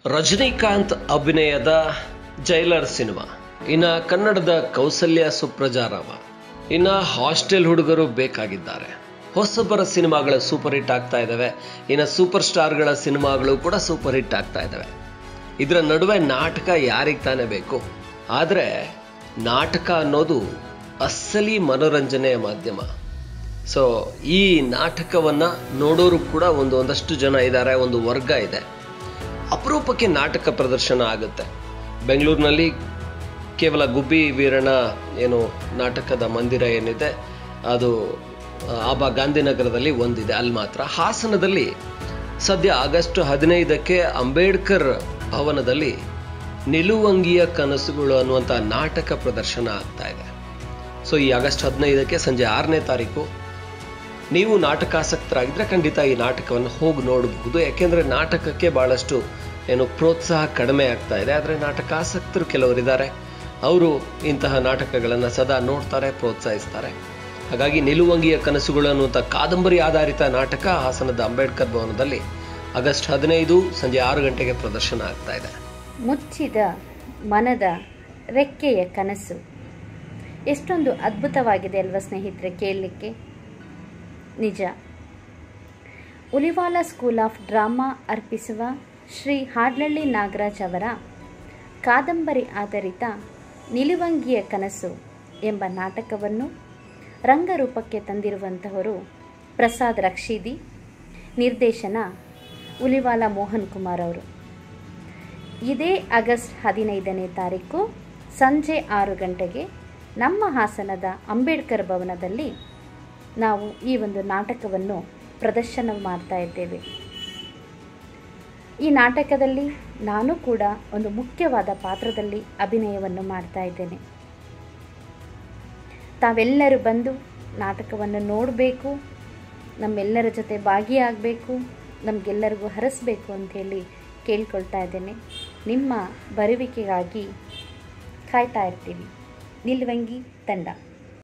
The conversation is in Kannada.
ರಜನಿಕಾಂತ್ ಅಭಿನಯದ ಜೈಲರ್ ಸಿನಿಮಾ, ಇನ್ನು ಕನ್ನಡದ ಕೌಸಲ್ಯ ಸುಪ್ರಜಾರಾಮ, ಇನ್ನು ಹಾಸ್ಟೆಲ್ ಹುಡುಗರು ಬೇಕಾಗಿದ್ದಾರೆ. ಹೊಸಬರ ಸಿನಿಮಾಗಳು ಸೂಪರ್ ಹಿಟ್ ಆಗ್ತಾ ಇದ್ದಾವೆ. ಇನ್ನು ಸೂಪರ್ ಸ್ಟಾರ್ಗಳ ಸಿನಿಮಾಗಳು ಕೂಡ ಸೂಪರ್ ಹಿಟ್ ಆಗ್ತಾ ಇದ್ದಾವೆ. ಇದರ ನಡುವೆ ನಾಟಕ ಯಾರಿಗೆ ತಾನೇ ಬೇಕು? ಆದರೆ ನಾಟಕ ಅನ್ನೋದು ಅಸಲಿ ಮನೋರಂಜನೆಯ ಮಾಧ್ಯಮ. ಸೊ ಈ ನಾಟಕವನ್ನು ನೋಡೋರು ಕೂಡ ಒಂದಷ್ಟು ಜನ ಇದ್ದಾರೆ, ಒಂದು ವರ್ಗ ಇದೆ. ಅಪರೂಪಕ್ಕೆ ನಾಟಕ ಪ್ರದರ್ಶನ ಆಗುತ್ತೆ. ಬೆಂಗಳೂರಿನಲ್ಲಿ ಕೇವಲ ಗುಬ್ಬಿ ವೀರಣ್ಣ ನಾಟಕದ ಮಂದಿರ ಏನಿದೆ ಅದು ಆಬಾ ಗಾಂಧಿನಗರದಲ್ಲಿ ಒಂದಿದೆ, ಅಲ್ಲಿ ಮಾತ್ರ. ಹಾಸನದಲ್ಲಿ ಸದ್ಯ ಆಗಸ್ಟ್ 15ಕ್ಕೆ ಅಂಬೇಡ್ಕರ್ ಭವನದಲ್ಲಿ ನಿಲುವಂಗಿಯ ಕನಸುಗಳು ಅನ್ನುವಂಥ ನಾಟಕ ಪ್ರದರ್ಶನ ಆಗ್ತಾ ಇದೆ. ಸೊ ಈ ಆಗಸ್ಟ್ 15ಕ್ಕೆ ಸಂಜೆ 6ನೇ ತಾರೀಕು ನೀವು ನಾಟಕಾಸಕ್ತರಾಗಿದ್ದರೆ ಖಂಡಿತ ಈ ನಾಟಕವನ್ನು ಹೋಗಿ ನೋಡಬಹುದು. ಯಾಕೆಂದರೆ ನಾಟಕಕ್ಕೆ ಭಾಳಷ್ಟು ಪ್ರೋತ್ಸಾಹ ಕಡಿಮೆ ಆಗ್ತಾ ಇದೆ. ಆದರೆ ನಾಟಕಾಸಕ್ತರು ಕೆಲವರಿದ್ದಾರೆ, ಅವರು ಇಂತಹ ನಾಟಕಗಳನ್ನು ಸದಾ ನೋಡ್ತಾರೆ, ಪ್ರೋತ್ಸಾಹಿಸ್ತಾರೆ. ಹಾಗಾಗಿ ನಿಲುವಂಗಿಯ ಕನಸುಗಳು ಅನ್ನುವಂಥ ಕಾದಂಬರಿ ಆಧಾರಿತ ನಾಟಕ ಹಾಸನದ ಅಂಬೇಡ್ಕರ್ ಭವನದಲ್ಲಿ ಆಗಸ್ಟ್ 15 ಸಂಜೆ 6 ಗಂಟೆಗೆ ಪ್ರದರ್ಶನ ಆಗ್ತಾ ಇದೆ. ಮುಚ್ಚಿದ ಮನದ ರೆಕ್ಕೆಯ ಕನಸು ಎಷ್ಟೊಂದು ಅದ್ಭುತವಾಗಿದೆ ಅಲ್ವಾ ಸ್ನೇಹಿತರೆ, ಕೇಳಲಿಕ್ಕೆ. ನಿಜ. ಉಲಿವಾಲ ಸ್ಕೂಲ್ ಆಫ್ ಡ್ರಾಮಾ ಅರ್ಪಿಸುವ ಶ್ರೀ ಹಾಡ್ಲಳ್ಳಿ ನಾಗರಾಜ್ ಅವರ ಕಾದಂಬರಿ ಆಧಾರಿತ ನಿಲುವಂಗಿಯ ಕನಸು ಎಂಬ ನಾಟಕವನ್ನು ರಂಗರೂಪಕ್ಕೆ ತಂದಿರುವಂತಹವರು ಪ್ರಸಾದ್ ರಕ್ಷಿದಿ, ನಿರ್ದೇಶನ ಉಲಿವಾಲ ಮೋಹನ್ ಕುಮಾರ್ ಅವರು. ಇದೇ ಆಗಸ್ಟ್ 15ನೇ ತಾರೀಕು ಸಂಜೆ 6 ಗಂಟೆಗೆ ನಮ್ಮ ಹಾಸನದ ಅಂಬೇಡ್ಕರ್ ಭವನದಲ್ಲಿ ನಾವು ಈ ಒಂದು ನಾಟಕವನ್ನು ಪ್ರದರ್ಶನ ಮಾಡ್ತಾ ಇದ್ದೇವೆ. ಈ ನಾಟಕದಲ್ಲಿ ನಾನು ಕೂಡ ಒಂದು ಮುಖ್ಯವಾದ ಪಾತ್ರದಲ್ಲಿ ಅಭಿನಯವನ್ನು ಮಾಡ್ತಾ ಇದ್ದೇನೆ. ತಾವೆಲ್ಲರೂ ಬಂದು ನಾಟಕವನ್ನು ನೋಡಬೇಕು, ನಮ್ಮೆಲ್ಲರ ಜೊತೆ ಭಾಗಿಯಾಗಬೇಕು, ನಮಗೆಲ್ಲರಿಗೂ ಹರಿಸಬೇಕು ಅಂಥೇಳಿ ಕೇಳ್ಕೊಳ್ತಾ ಇದ್ದೇನೆ. ನಿಮ್ಮ ಬರುವಿಕೆಗಾಗಿ ಕಾಯ್ತಾ ಇರ್ತೀವಿ. ನಿಲುವಂಗಿ ತಂಡ.